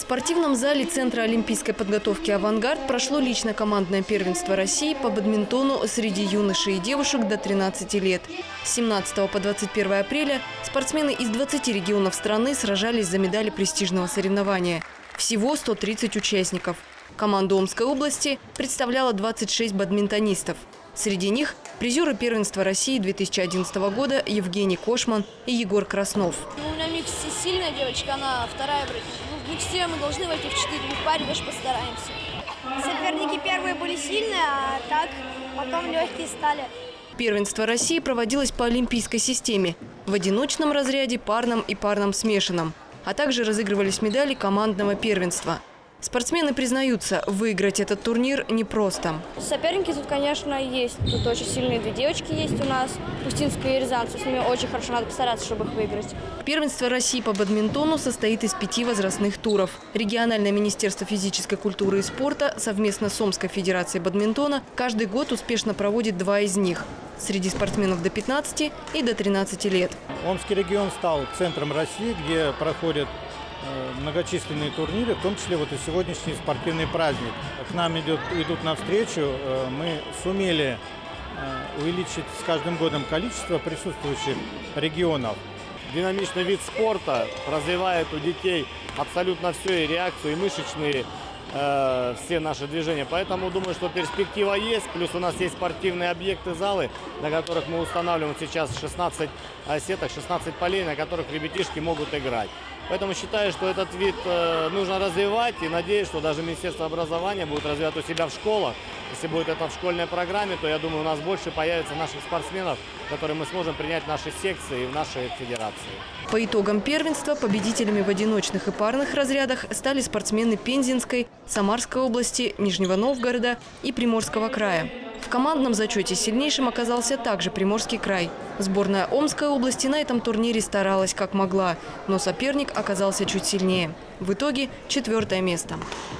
спортивном зале Центра олимпийской подготовки «Авангард» прошло лично-командное первенство России по бадминтону среди юношей и девушек до 13 лет. С 17 по 21 апреля спортсмены из 20 регионов страны сражались за медали престижного соревнования. Всего 130 участников. Команду Омской области представляло 26 бадминтонистов. Среди них призеры первенства России 2011 года Евгений Кошман и Егор Краснов. У меня в миксе сильная девочка, она вторая вроде. В миксе мы должны войти в 4, в паре даже постараемся. Соперники первые были сильные, а так потом легкие стали. Первенство России проводилось по олимпийской системе – в одиночном разряде, парном и парном смешанном, а также разыгрывались медали командного первенства. Спортсмены признаются, выиграть этот турнир непросто. Соперники тут, конечно, есть. Тут очень сильные две девочки есть у нас, Пустинская и Рязанцева. С ними очень хорошо, надо постараться, чтобы их выиграть. Первенство России по бадминтону состоит из 5 возрастных туров. Региональное министерство физической культуры и спорта совместно с Омской федерацией бадминтона каждый год успешно проводит 2 из них среди спортсменов до 15 и до 13 лет. Омский регион стал центром России, где проходят многочисленные турниры, в том числе вот и сегодняшний спортивный праздник. К нам идут навстречу, мы сумели увеличить с каждым годом количество присутствующих регионов. Динамичный вид спорта развивает у детей абсолютно все, и реакцию, и мышечные, все наши движения. Поэтому думаю, что перспектива есть. Плюс у нас есть спортивные объекты, залы, на которых мы устанавливаем сейчас 16 сеток, 16 полей, на которых ребятишки могут играть. Поэтому считаю, что этот вид нужно развивать, и надеюсь, что даже Министерство образования будет развивать у себя в школах. Если будет это в школьной программе, то я думаю, у нас больше появится наших спортсменов, которые мы сможем принять в наши секции и в нашей федерации. По итогам первенства победителями в одиночных и парных разрядах стали спортсмены Пензенской, Самарской области, Нижнего Новгорода и Приморского края. В командном зачете сильнейшим оказался также Приморский край. Сборная Омской области на этом турнире старалась как могла, но соперник оказался чуть сильнее. В итоге 4-е место.